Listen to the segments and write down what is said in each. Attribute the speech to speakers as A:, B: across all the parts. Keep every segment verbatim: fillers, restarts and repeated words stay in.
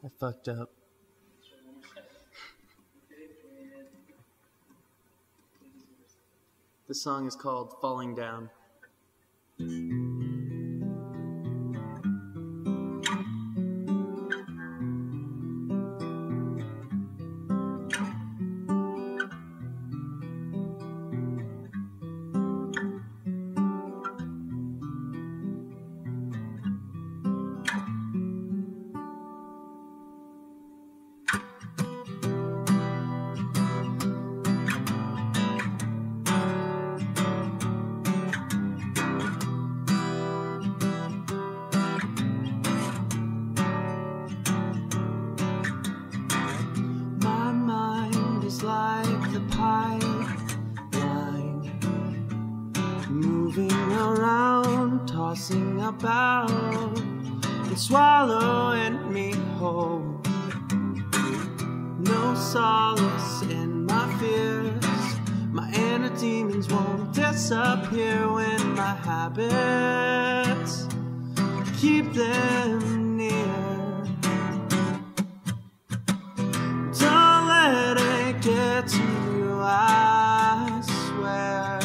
A: I fucked up. The song is called Falling Down. Like the pipeline, moving around, tossing about, and swallowing me whole. No solace in my fears, my inner demons won't disappear when my habits keep them near. Get to you, I swear.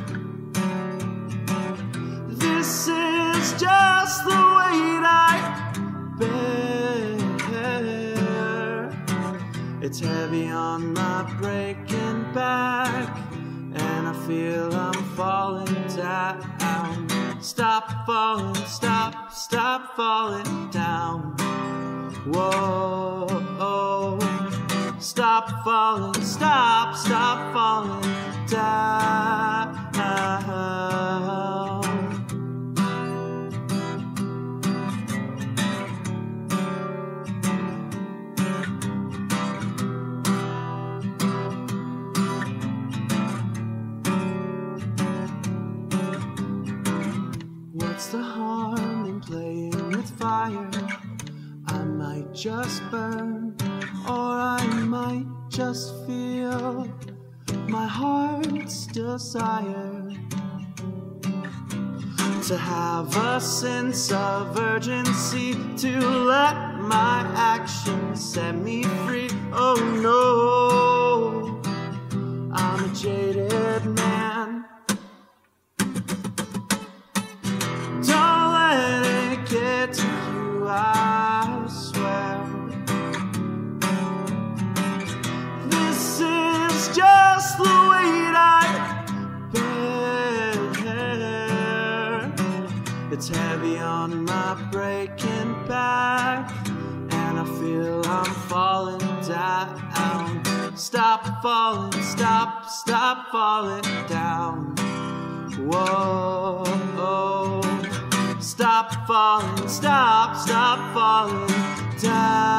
A: This is just the weight I bear. It's heavy on my breaking back, and I feel I'm falling down. Stop falling, stop, stop falling down. Whoa, oh. Stop falling, stop, stop falling down. What's the harm in playing with fire? I might just burn, or I might just feel my heart's desire to have a sense of urgency, to let my actions set me free. Oh no, I'm a jaded man. Don't let it get to you, I swear. Just the weight I bear. It's heavy on my breaking back, and I feel I'm falling down. Stop falling, stop, stop falling down. Whoa, oh. Stop falling, stop, stop falling down.